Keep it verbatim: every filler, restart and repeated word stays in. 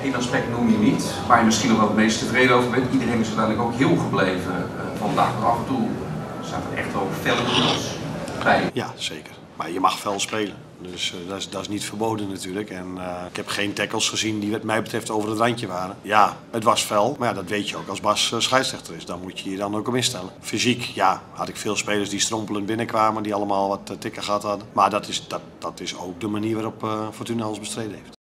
één aspect noem je niet, waar je misschien nog wel het meest tevreden over bent. Iedereen is uiteindelijk ook heel gebleven uh, vandaag. Maar af en toe staat er echt wel felle duels bij. Ja, zeker. Maar je mag fel spelen. Dus uh, dat, is, dat is niet verboden natuurlijk. En uh, ik heb geen tackles gezien die wat mij betreft over het randje waren. Ja, het was fel. Maar ja, dat weet je ook als Bas uh, scheidsrechter is. Dan moet je je dan ook op instellen. Fysiek, ja, had ik veel spelers die strompelend binnenkwamen. Die allemaal wat uh, tikken gehad hadden. Maar dat is, dat, dat is ook de manier waarop uh, Fortuna ons bestreden heeft.